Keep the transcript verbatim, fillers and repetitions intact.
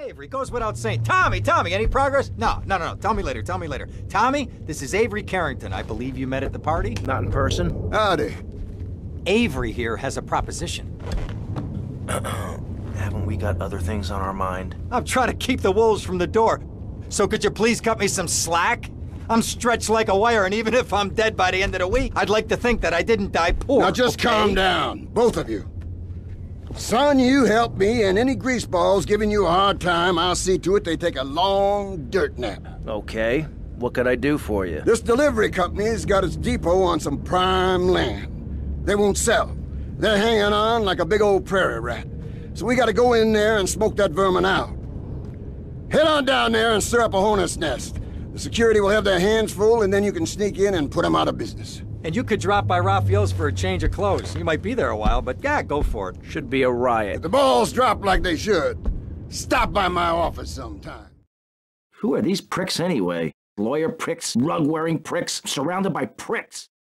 Avery, goes without saying. Tommy, Tommy, any progress? No, no, no, no. Tell me later, tell me later. Tommy, this is Avery Carrington. I believe you met at the party? Not in person. Howdy. Avery here has a proposition. Haven't we got other things on our mind? I'm trying to keep the wolves from the door. So could you please cut me some slack? I'm stretched like a wire, and even if I'm dead by the end of the week, I'd like to think that I didn't die poor. Now just okay? calm down, both of you. Son, you help me, and any greaseballs giving you a hard time, I'll see to it they take a long dirt nap. Okay. What could I do for you? This delivery company's got its depot on some prime land. They won't sell. They're hanging on like a big old prairie rat. So we gotta go in there and smoke that vermin out. Head on down there and stir up a hornet's nest. The security will have their hands full, and then you can sneak in and put them out of business. And you could drop by Raphael's for a change of clothes. You might be there a while, but yeah, go for it. Should be a riot. If the balls drop like they should, stop by my office sometime. Who are these pricks anyway? Lawyer pricks, rug-wearing pricks, surrounded by pricks.